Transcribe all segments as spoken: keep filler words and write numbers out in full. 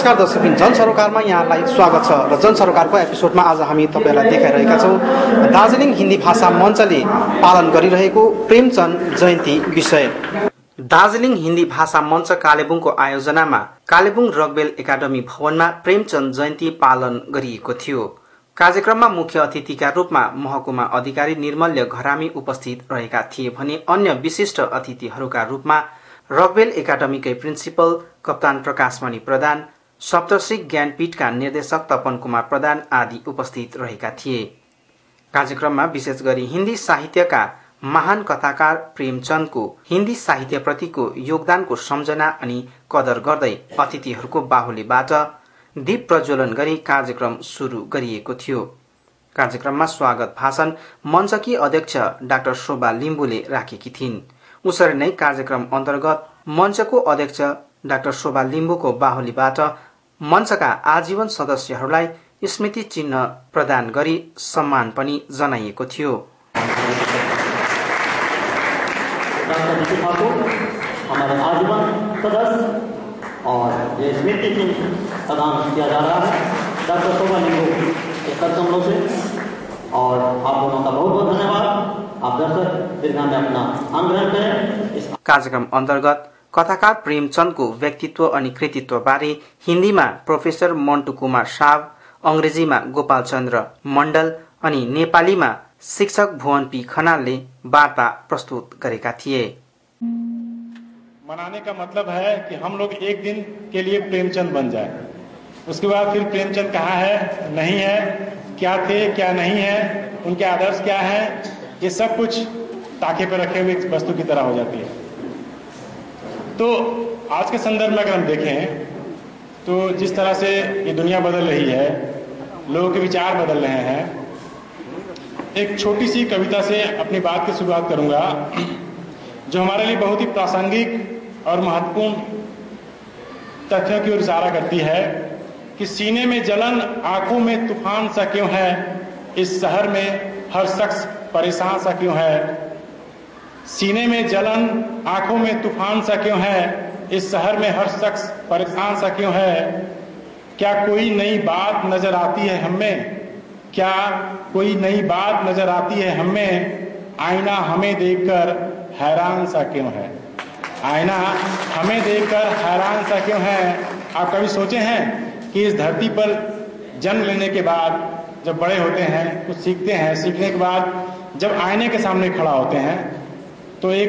नमस्कार दर्शकबिन, जनसरोकारमा यहाँलाई स्वागत छ र जनसरोकारको एपिसोडमा आज हामी तपाईहरुलाई देखाइरहेका छौं दार्जिलिङ हिन्दी भाषा मञ्चले पालन गरिरहेको प्रेमचन्द जयन्ती विषय। दार्जिलिङ हिन्दी भाषा मञ्च कालेबुङको आयोजनामा कालेबुङ रकवेल एकाडेमी भवनमा प्रेमचन्द जयन्ती पालन गरिएको थियो। कार्यक्रममा मुख्य अतिथिका रूपमा महकुमा अधिकारी निर्मल्य घरामी उपस्थित रहेका थिए भने अन्य विशिष्ट अतिथिहरूका रूपमा रकवेल एकाडेमीकै प्रिन्सिपल कप्तान प्रकाशमणि प्रधान, सप्तश्री ज्ञानपीठका निर्देशक तपन कुमार प्रधान आदि उपस्थित रहेका थिए। कार्यक्रममा विशेष गरी हिन्दी साहित्यका महान कथाकार प्रेमचन्दको हिन्दी साहित्यप्रतिको योगदानको सम्झना अनि कदर गर्दै अतिथिहरूको बाहुलीबाट दीप प्रज्वलन गरी कार्यक्रम सुरु गरिएको थियो। कार्यक्रममा स्वागत भाषण मञ्चकी अध्यक्ष डाक्टर शोभा लिम्बुले राखेकी थिइन्। उसरी नै कार्यक्रम अन्तर्गत मञ्चको अध्यक्ष डाक्टर शोभा लिम्बुको बाहुलीबाट मञ्चका आजीवन सदस्यहरूलाई स्मृति चिन्ह प्रदान गरी सम्मान पनि जनाइएको थियो। हमारे आजीवन सदस्य और ये स्मृति चिन्ह प्रदान किया जा रहा है डॉक्टर शोभा लिम्बू के कदमों से, और आप दोनों का बहुत बहुत धन्यवाद। आप दर्शक दीर्घा में अपना स्थान ग्रहण करें। कार्यक्रम अन्तर्गत कथाकार प्रेमचन्दको व्यक्तित्व अनि कृतित्व बारे हिन्दीमा प्रोफेसर मन्टु कुमार साव, अंग्रेजीमा गोपाल चन्द्र मण्डल अनि नेपालीमा शिक्षक भुवन पी खनालले वार्ता प्रस्तुत गरेका थिए। मनाने का मतलब है कि हम लोग एक दिन के लिए प्रेमचंद बन जाए, उसके बाद फिर प्रेमचंद कहाँ है, नहीं है, क्या थे क्या नहीं है, उनके आदर्श क्या है, ये सब कुछ ताके पर रखे हुए वस्तु की तरह हो जाती है। तो आज के संदर्भ में अगर हम देखें तो जिस तरह से ये दुनिया बदल रही है, लोगों के विचार बदल रहे हैं, एक छोटी सी कविता से अपनी बात की शुरुआत करूंगा जो हमारे लिए बहुत ही प्रासंगिक और महत्वपूर्ण तथ्यों की ओर इशारा करती है कि सीने में जलन आंखों में तूफान सा क्यों है, इस शहर में हर शख्स परेशान सा क्यों है। सीने में जलन आंखों में तूफान सा क्यों है, इस शहर में हर शख्स परेशान सा क्यों है। क्या कोई नई बात नजर आती है हमें, क्या कोई नई बात नजर आती है हमें, आईना हमें देखकर हैरान सा क्यों है। आईना हमें देखकर हैरान सा क्यों है। आप कभी सोचे हैं कि इस धरती पर जन्म लेने के बाद जब बड़े होते हैं, कुछ सीखते हैं, सीखने के बाद जब आईने के सामने खड़ा होते हैं तो एक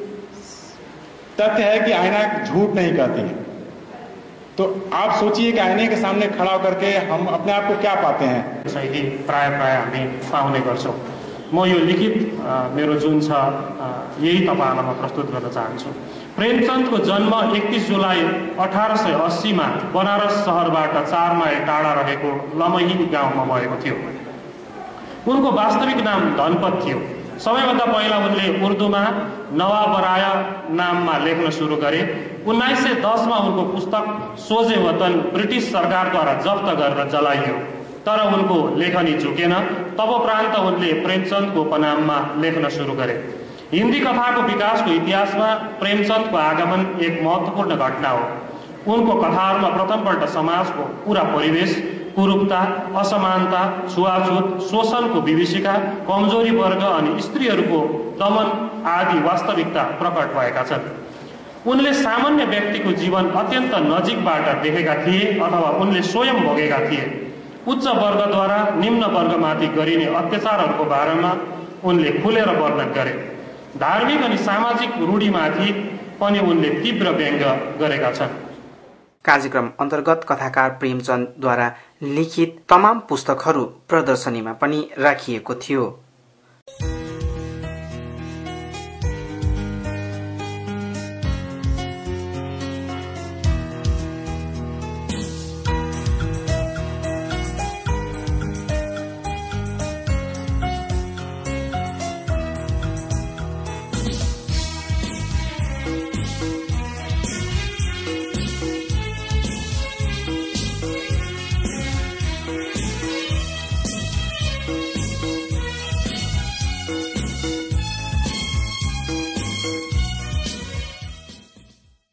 तथ्य है कि आईना झूठ नहीं कहती है। तो आप सोचिए कि आईने के सामने खड़ा होकर के हम अपने आप को क्या पाते हैं। शैली प्राय प्राय हामी पाउने गर्छौं। म यो लिखित मेरो जुन छ यही तपाईहरुलाई म प्रस्तुत गर्न चाहन्छु। प्रेमचन्दको जन्म एकतीस जुलाई अठारह सय अस्सी मा बनारस शहरबाट चार माइल टाढा रहेको लमही गाउँमा भएको थियो। उनको वास्तविक नाम धनपत थियो। सबैभन्दा पहिला उनले उर्दूमा नवाबराय नाममा लेख्न सुरु गरे। उन्नाइस सय दस मा उनको पुस्तक सोझे वतन ब्रिटिस सरकारद्वारा जफ्त गरेर जलाइयो, तर उनको लेखनी झुकेन। तबोपरान्त उनले प्रेमचन्दको उपनाममा लेख्न सुरु गरे। हिन्दी कथाको विकासको इतिहासमा प्रेमचन्दको आगमन एक महत्त्वपूर्ण घटना हो। उनको कथाहरूमा प्रथमपल्ट समाजको पूरा परिवेश, कुरूपता, असमानता, छुवाछुत, शोषणको विभीषिका, कमजोरी वर्ग अनि स्त्रीहरूको दमन आदि वास्तविकता प्रकट भएका छन्। उनले सामान्य व्यक्तिको जीवन अत्यन्त नजिकबाट देखेका थिए अथवा उनले स्वयं भोगेका थिए। उच्च वर्गद्वारा निम्न वर्गमाथि गरिने अत्याचारहरूको बारेमा उनले खुलेर वर्णन गरे। धार्मिक अनि सामाजिक रूढिमाथि पनि उनले तीव्र व्यङ्ग गरेका छन्। कार्यक्रम अन्तर्गत कथाकार प्रेमचन्दद्वारा लिखित तमाम पुस्तकहरू प्रदर्शनीमा पनि राखिएको थियो।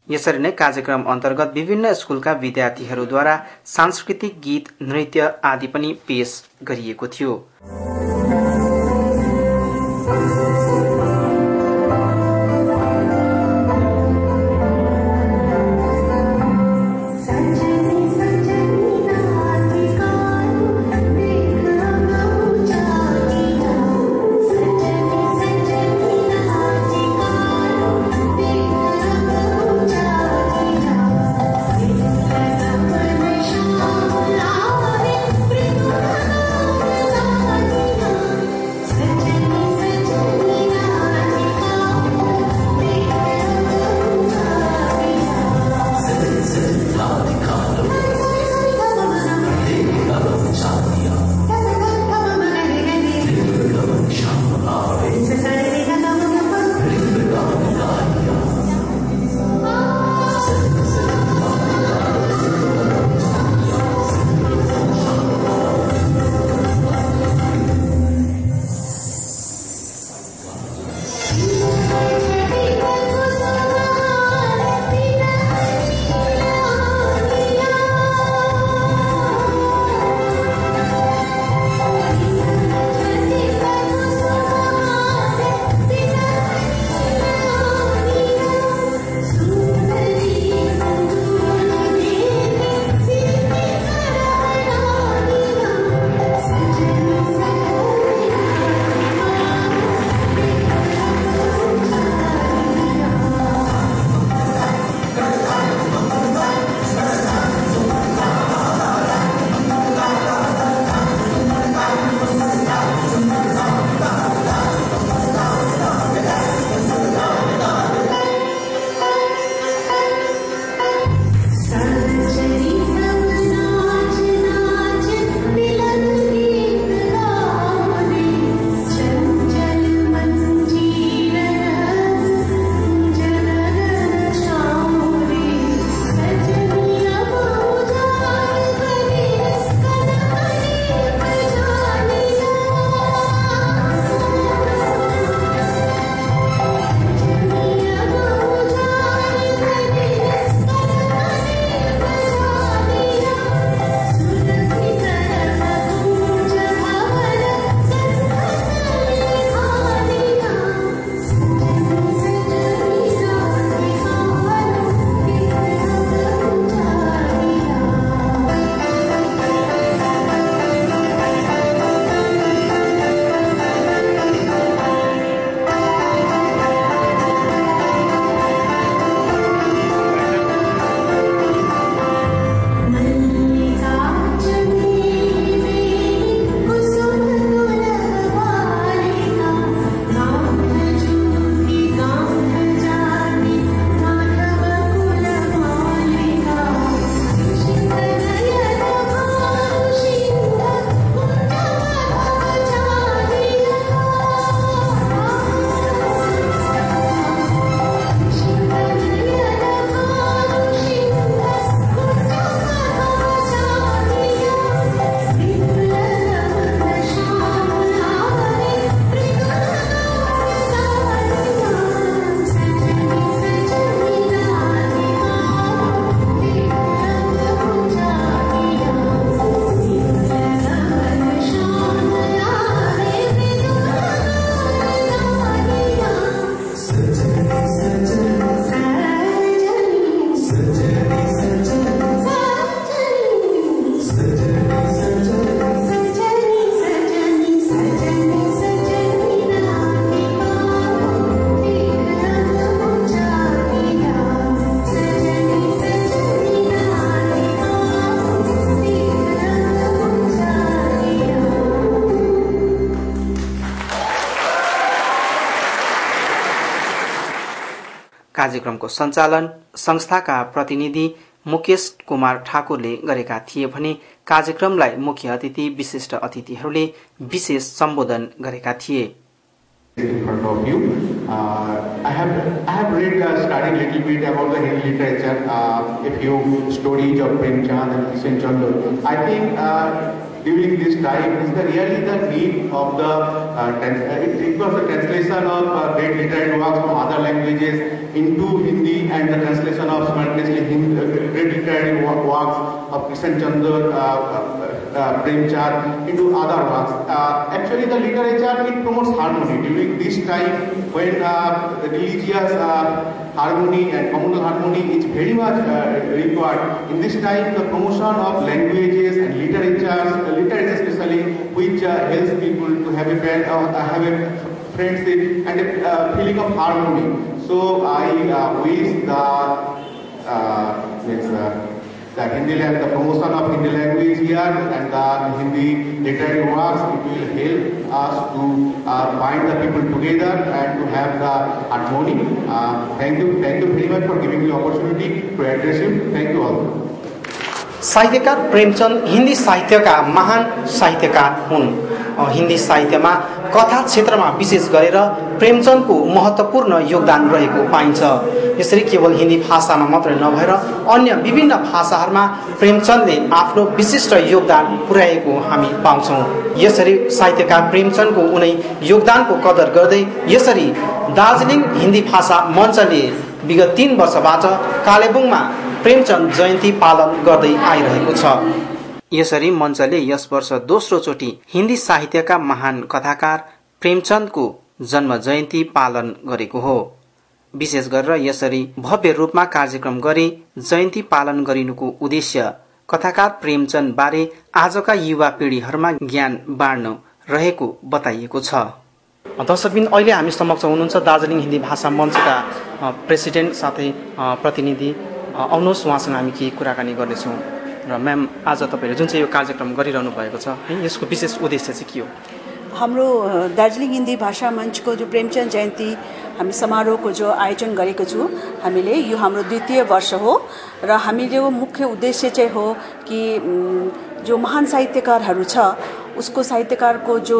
यसरी नै कार्यक्रम अन्तर्गत विभिन्न स्कुलका विद्यार्थीहरूद्वारा सांस्कृतिक गीत, नृत्य आदि पनि पेश गरिएको थियो। कार्यक्रमको सञ्चालन संस्थाका प्रतिनिधि मुकेश कुमार ठाकुरले गरेका थिए भने कार्यक्रमलाई मुख्य अतिथि विशिष्ट अतिथिहरूले विशेष सम्बोधन गरेका थिए। In front of you, uh, I have I have read uh, studied little bit about the Hindi literature. Uh, if you studies of Premchand and Kishan Chandra, I think uh, during this time is the really the need of the uh, trans- it, it was a translation of uh, great literary works from other languages into Hindi and the translation of simultaneously Hindi, uh, great literary works of Kishan Chandra, uh, uh, uh, Prem Chand into other works. Uh, actually, the literature it promotes harmony during this time when uh, religious uh, harmony and communal harmony is very much uh, required. In this time, the promotion of languages and literature, uh, literature especially, which uh, helps people to have a friend, uh, have a friendship and a uh, feeling of harmony. So I uh, wish the uh, yes, uh, the Hindi language, the promotion of Hindi language here and the Hindi literary works, it will help us to uh, bind the people together and to have the harmony. Uh, thank you, thank you very much for giving me the opportunity to address you. Thank you all. साहित्यकार प्रेमचंद हिंदी साहित्य का महान साहित्यकार हुन्। हिंदी साहित्यमा कथा क्षेत्रमा विशेष गरेर प्रेमचंदको महत्त्वपूर्ण योगदान रहेको पाइन्छ। यसरी केवल हिंदी भाषामा मात्रै नभएर अन्य विभिन्न भाषाहरूमा प्रेमचंदले आफ्नो विशिष्ट योगदान पुर्याएको हामी पाउँछौं। यसरी साहित्यकार प्रेमचंदको उनै योगदानको कदर गर्दै यसरी दार्जिलिङ हिन्दी भाषा मञ्चले विगत तीन वर्षबाट कालेबुङमा प्रेमचंद जयन्ती पालन गर्दै आइरहेको छ। यसरी मञ्चले यस वर्ष दोस्रो चोटि हिन्दी साहित्यका महान कथाकार प्रेमचन्दको जन्म जयन्ती पालन गरेको हो। विशेष गरेर यसरी भव्य रूपमा कार्यक्रम गरी जयन्ती पालन गरिनुको उद्देश्य कथाकार प्रेमचन्द बारे आजका युवा पिढीहरूमा ज्ञान बाँड्न रहेको बताइएको छ। दर्शकबिन अहिले हामी समक्ष हुनुहुन्छ दार्जिलिङ हिन्दी भाषा मञ्चका प्रेसिडेन्ट साथै प्रतिनिधि। आउनुहोस् उहाँसँग हामी केही कुराकानी गर्नेछौँ। र म्याम, आज तपाईँले जुन चाहिँ यो कार्यक्रम गरिरहनु भएको छ है, यसको विशेष उद्देश्य चाहिँ के हो? हाम्रो दार्जिलिङ हिन्दी भाषा मञ्चको जो प्रेमचन्द जयन्ती हामी समारोहको जो आयोजन गरेको छु हामीले, यो हाम्रो द्वितीय वर्ष हो र हामीले मुख्य उद्देश्य चाहिँ हो कि जो महान साहित्यकारहरू छ उसको साहित्यकारको जो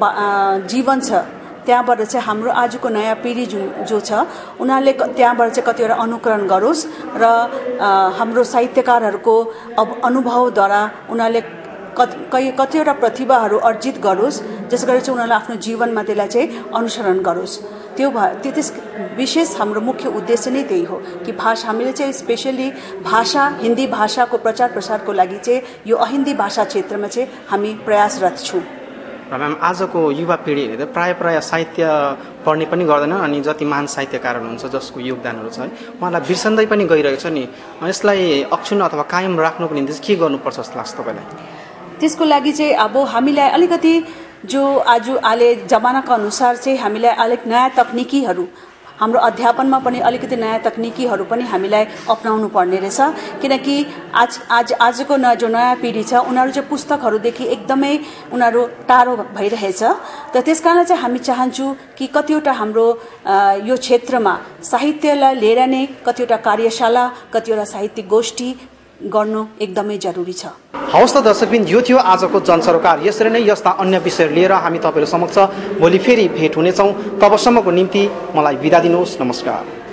जीवन छ त्यहाँबाट चाहिँ हाम्रो आजको नयाँ पिढी जुन जो छ उनीहरूले त्यहाँबाट चाहिँ कतिवटा अनुकरण गरोस् र हाम्रो साहित्यकारहरूको अब अनुभवद्वारा उनीहरूले कति कतिवटा प्रतिभाहरू अर्जित गरोस्, जस गरी चाहिँ उनीहरूले आफ्नो जीवनमा त्यसलाई चाहिँ अनुसरण गरोस्। त्यो त्यो त्यस विशेष हाम्रो मुख्य उद्देश्य नै त्यही हो कि भाषा हामीले चाहिँ स्पेसली भाषा हिन्दी भाषाको प्रचार प्रसारको लागि चाहिँ यो अहिन्दी भाषा क्षेत्रमा चाहिँ हामी प्रयासरत छौँ। म्याम, आजको युवा पिँढीहरूले त प्राय प्राय साहित्य पढ्ने पनि गर्दैन अनि जति महान साहित्यकार हुनुहुन्छ जसको योगदानहरू छ है उहाँलाई बिर्सन्दै पनि गइरहेको छ नि। यसलाई अक्षुण्ण अथवा कायम राख्नुको निम्ति के गर्नुपर्छ जस्तो लाग्छ तपाईँलाई? त्यसको लागि चाहिँ अब हामीलाई अलिकति जो आज अहिले जमानाको अनुसार चाहिँ हामीलाई अलिक नयाँ तकनिकीहरू हाम्रो अध्यापनमा पनि अलिकति नयाँ तकनिकीहरू पनि हामीलाई अपनाउनु पर्ने रहेछ। किनकि आज आज आजको न जो नयाँ पिँढी छ उनीहरू चाहिँ पुस्तकहरूदेखि एकदमै उनीहरू टाढो भइरहेछ। त त्यसकारण चाहिँ हामी चाहन्छौँ कि कतिवटा हाम्रो यो क्षेत्रमा साहित्यलाई लिएर नै कतिवटा कार्यशाला कतिवटा साहित्यिक गोष्ठी गर्नु एकदमै जरुरी छ। हवस् त दर्शकबिन, यो थियो आजको जनसरोकार। यसरी नै यस्ता अन्य विषयहरू लिएर हामी तपाईँहरू समक्ष भोलि फेरि भेट हुनेछौँ। तबसम्मको निम्ति मलाई बिदा दिनुहोस्। नमस्कार।